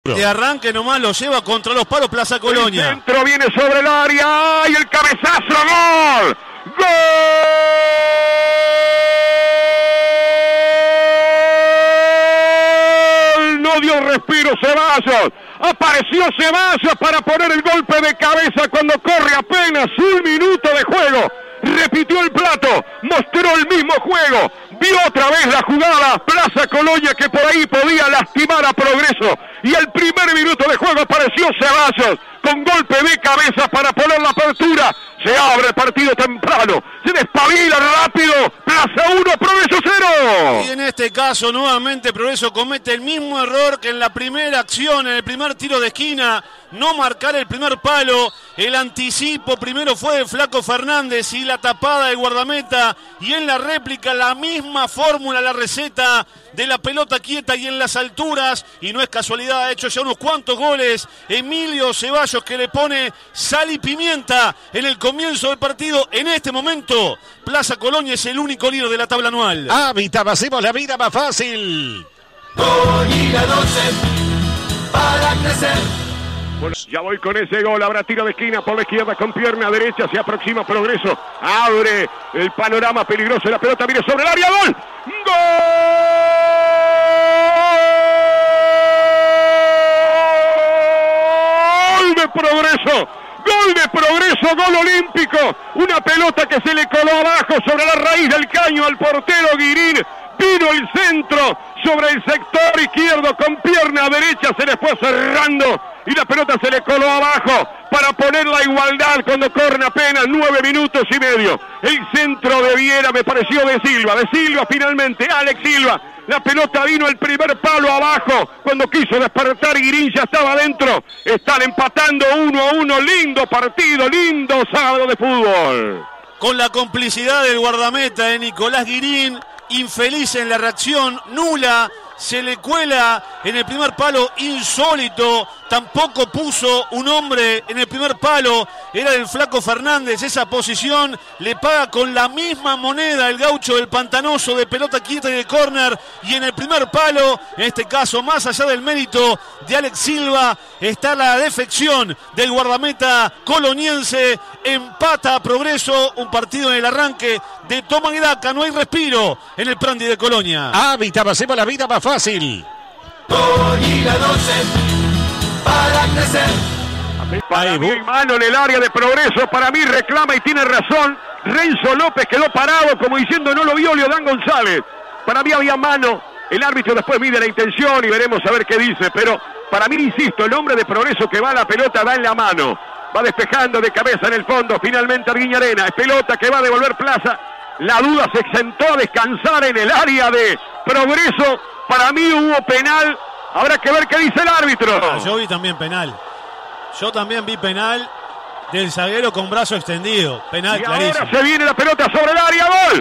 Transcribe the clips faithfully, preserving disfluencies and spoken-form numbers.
De arranque nomás lo lleva contra los palos Plaza Colonia. El centro viene sobre el área y el cabezazo, gol. ¡Gol! No dio respiro Ceballos. Apareció Ceballos para poner el golpe de cabeza cuando corre apenas un minuto de juego. Repitió el plato, mostró el mismo juego, vio otra vez la jugada, Plaza Colonia que por ahí podía lastimar a Progreso. Y el primer minuto de juego apareció Ceballos con golpe de cabeza para poner la apertura. Se abre el partido temprano, se despabila rápido, Plaza uno, Progreso cero. Y en este caso nuevamente Progreso comete el mismo error que en la primera acción, en el primer tiro de esquina, no marcar el primer palo. El anticipo primero fue de Flaco Fernández y la tapada del guardameta, y en la réplica la misma fórmula, la receta de la pelota quieta y en las alturas, y no es casualidad, ha hecho ya unos cuantos goles Emilio Ceballos, que le pone sal y pimienta en el comienzo del partido. En este momento Plaza Colonia es el único líder de la tabla anual. Hábitat, hacemos la vida más fácil. Con Liga doce para crecer. Bueno, ya voy con ese gol, habrá tiro de esquina por la izquierda con pierna derecha, se aproxima Progreso, abre el panorama peligroso, la pelota viene sobre el área, gol, gol de Progreso, gol de Progreso, gol olímpico, una pelota que se le coló abajo sobre la raíz del caño al portero Guirín. Vino el centro sobre el sector izquierdo con pierna derecha, se le fue cerrando y la pelota se le coló abajo para poner la igualdad cuando corren apenas nueve minutos y medio. El centro de Viera me pareció de Silva, de Silva finalmente, Alex Silva. La pelota vino el primer palo abajo, cuando quiso despertar Guirín ya estaba adentro. Están empatando uno a uno, lindo partido, lindo sábado de fútbol. Con la complicidad del guardameta de Nicolás Guirín, infeliz en la reacción, nula, se le cuela en el primer palo, insólito, tampoco puso un hombre en el primer palo, era el Flaco Fernández, esa posición le paga con la misma moneda el gaucho del Pantanoso de pelota quieta y de córner, y en el primer palo, en este caso más allá del mérito de Alex Silva, está la defección del guardameta coloniense, empata a Progreso, un partido en el arranque de toma y daca, no hay respiro en el Prandi de Colonia. Hábitat, hacemos la vida más fácil. Con Liga doce para crecer. Para mí hay mano en el área de Progreso, para mí reclama y tiene razón. Renzo López quedó parado como diciendo no lo vio Leodán González. Para mí había mano, el árbitro después mide la intención y veremos a ver qué dice, pero para mí, insisto, el hombre de Progreso que va a la pelota da en la mano. Va despejando de cabeza en el fondo, finalmente Arguiñarena, es pelota que va a devolver Plaza. La duda se sentó a descansar en el área de Progreso. Para mí hubo penal, habrá que ver qué dice el árbitro. Ah, yo vi también penal. Yo también vi penal del zaguero con brazo extendido. Penal y clarísimo. Ahora se viene la pelota sobre el área, gol.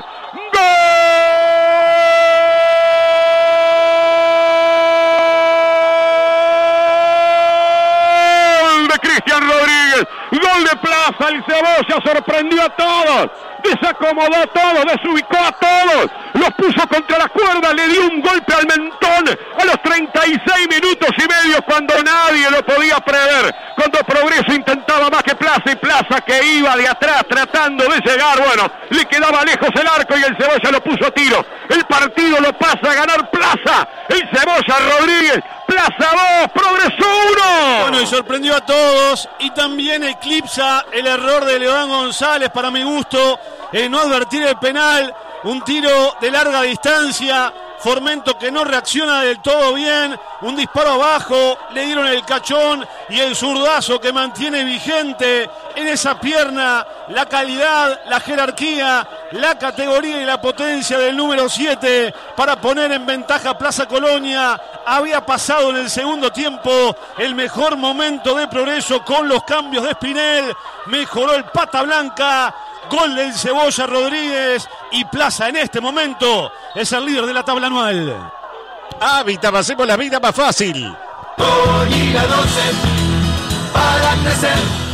¡Gol de Cristian Rodríguez! Gol de Plaza, el Cebolla sorprendió a todos. Desacomodó a todos, desubicó a todos, los puso contra las cuerdas, le dio un golpe al mentón a los treinta y seis minutos y medio cuando nadie lo podía prever, cuando Progreso intentaba más que Plaza y Plaza que iba de atrás tratando de llegar, bueno, le quedaba lejos el arco y el Cebolla lo puso a tiro. El partido lo pasa a ganar Plaza, el Cebolla Rodríguez, Plaza dos, Progreso uno. Bueno, y sorprendió a todos y también eclipsa el error de Leodán González, para mi gusto, en no advertir el penal, un tiro de larga distancia, Formento que no reacciona del todo bien, un disparo abajo, le dieron el cachón y el zurdazo que mantiene vigente en esa pierna la calidad, la jerarquía, la categoría y la potencia del número siete para poner en ventaja a Plaza Colonia. Había pasado en el segundo tiempo el mejor momento de Progreso con los cambios de Espinel, mejoró el Pata Blanca. Gol del Cebolla Rodríguez y Plaza en este momento es el líder de la tabla anual. Hábitat, hacemos la vida más fácil. Con Liga doce para crecer.